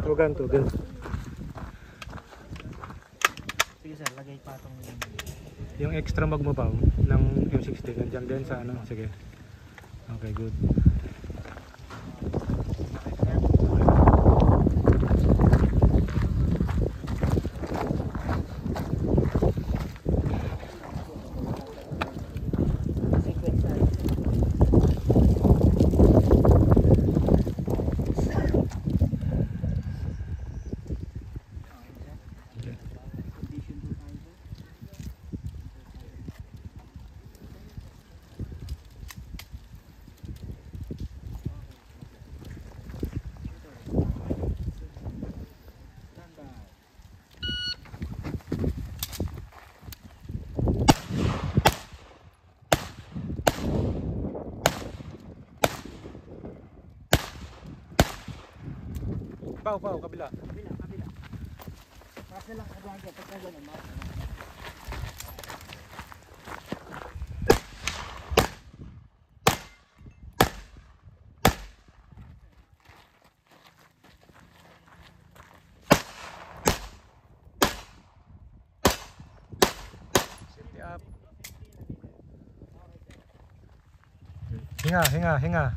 ganito. Sige sir, lagay pa itong Yung extra mag mo pa ng M60 nandiyan din sa ano. Sige. Okay, good. Pau, kabila. Kabila. Kasi lang kaduhan ko, pagka gano'n, Safety up. Hinga.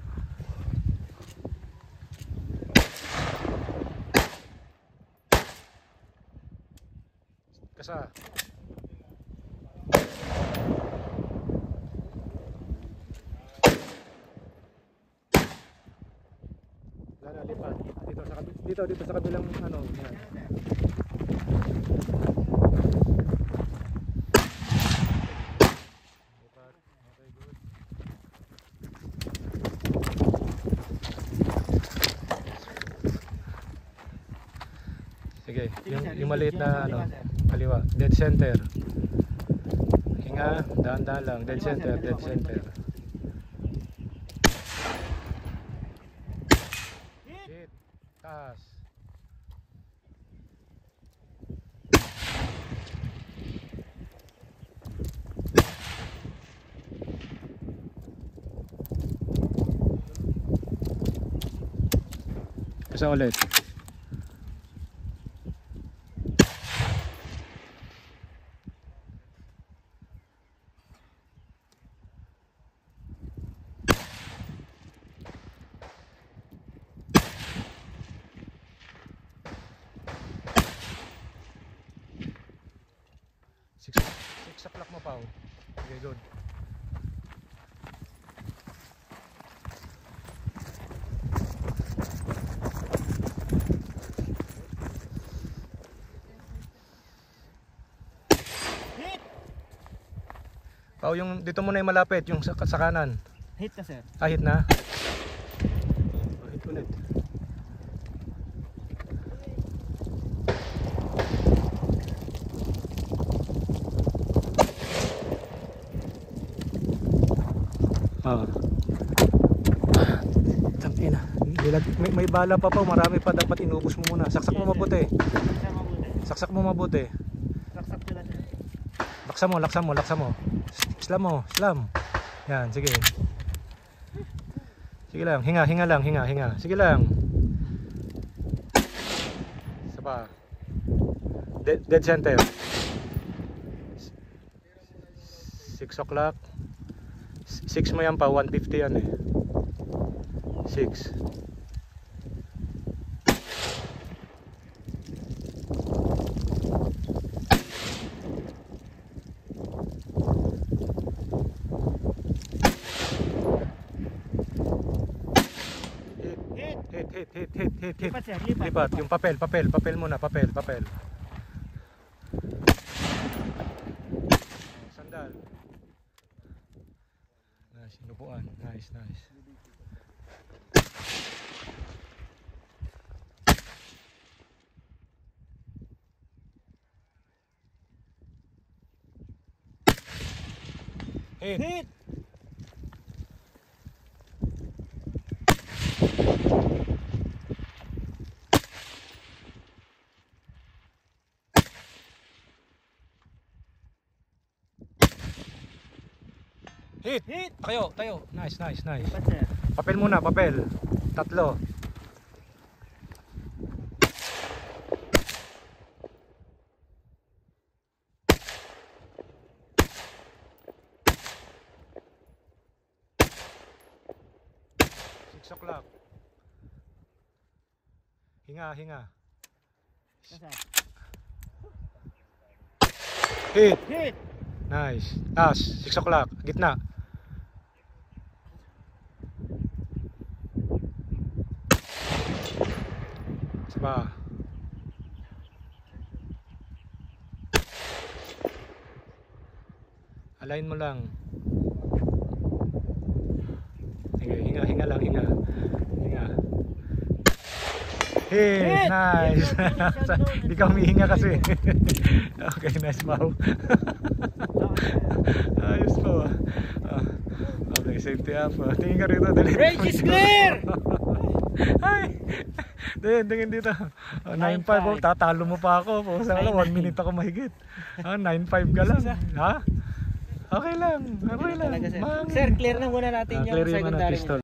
Kasa. Lipat. Dito sa kabilang ano, yan. Lipat. Okay, good. Sige, yung maliit na ano, kaliwa, dead center. Hinga, dahan-dahan lang, dead center. Hit, taas. Isa ulit. Six o'clock mo pa. Okay, good. hit! Pao, yung dito muna yung malapit, yung sa kanan. Hit na sir. Hit na. Hit ulit. Tangina. May bala pa, marami pa, dapat inubos mo muna. Saksak mo mabuti. Saksak mo mabuti. Saksak ko lang sir. Laksa mo. Slam. Yan, sige. Sige lang, hinga. Sige lang. Isa pa. Dead center. 6 o'clock. 6 mo yan pa, 150 yan eh. 6. Hit. Lipat sir, Lipat. Yung papel muna, papel. Sandal. Nice, inupuan. Nice. Hit. Hit. Tayo. Nice. Lipat sir. Papel muna, papel. 3. 6 o'clock. Hinga, hinga. Nasa? Hit. Hit! Nice. Taas, 6 o'clock. Gitna. Saba. Align mo lang. Hinga, hinga lang, hinga. Hinga. Hey, Hit! nice. Hindi ka humihinga kasi. Okay, nice bow. Ayos pa ba? Okay, safety up. Tingin ka rito. Range is clear! Ay! Tingin dito. 9.5 oh, tatalo mo pa ako. Sana 1 minute ako mahigit. 9.5 ka lang. Ha? Okay lang. Okay lang. Talaga, sir. Mangin. Sir, clear na muna natin yung Clear yung secondary. pistol.